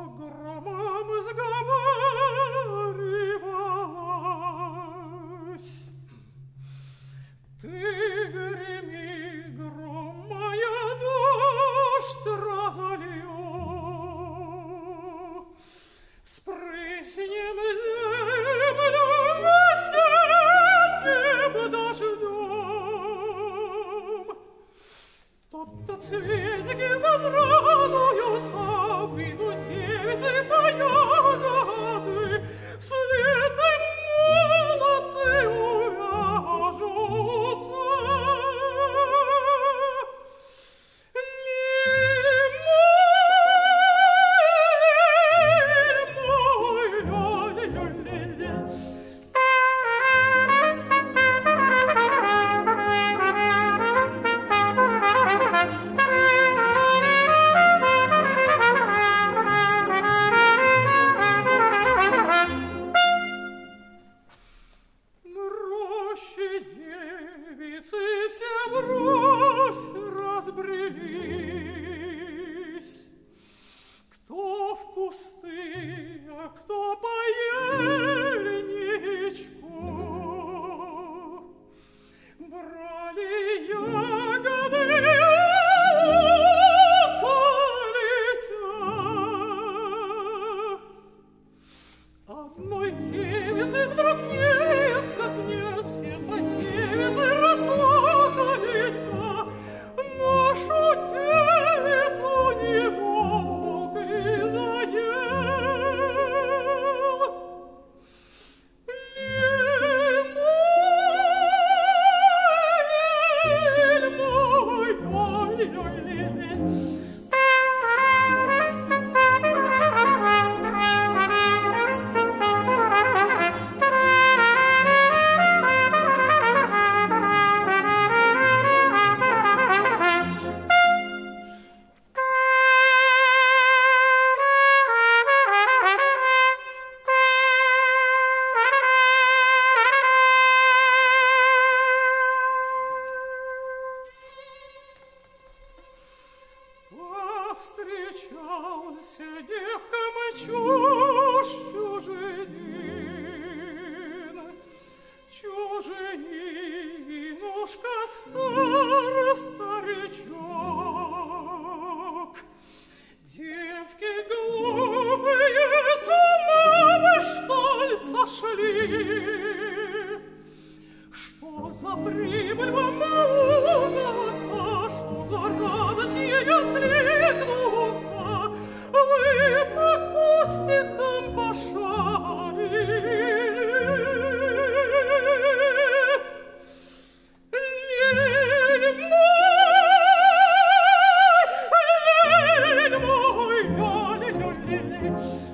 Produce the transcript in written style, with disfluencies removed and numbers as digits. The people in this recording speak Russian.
громом сговаривалась. Ты греми, гром, моя дождь разолью, спрыснем землю весенним дождем. Тот-то цветики возрадуются, выйдут девицы по ягоды, вслед им молодцы увяжутся. Разбрелись, кто в кусты, а кто по ельничку, брали ягоды, лопались. Одной девицы вдруг нет, как нет, все по девицы расплакались. Нашу девицу не волк ли заел? Лель мой, ой-ой-лель. Повстречался девкам чужинушка старичок. Девки глупые, с ума вы, что ли, сошли? Что за прибыль вам наукаться, что за радость ей откликнуться? Вы по кустикам пошарили. Лель мой, ля-ля-ля-ля-ля.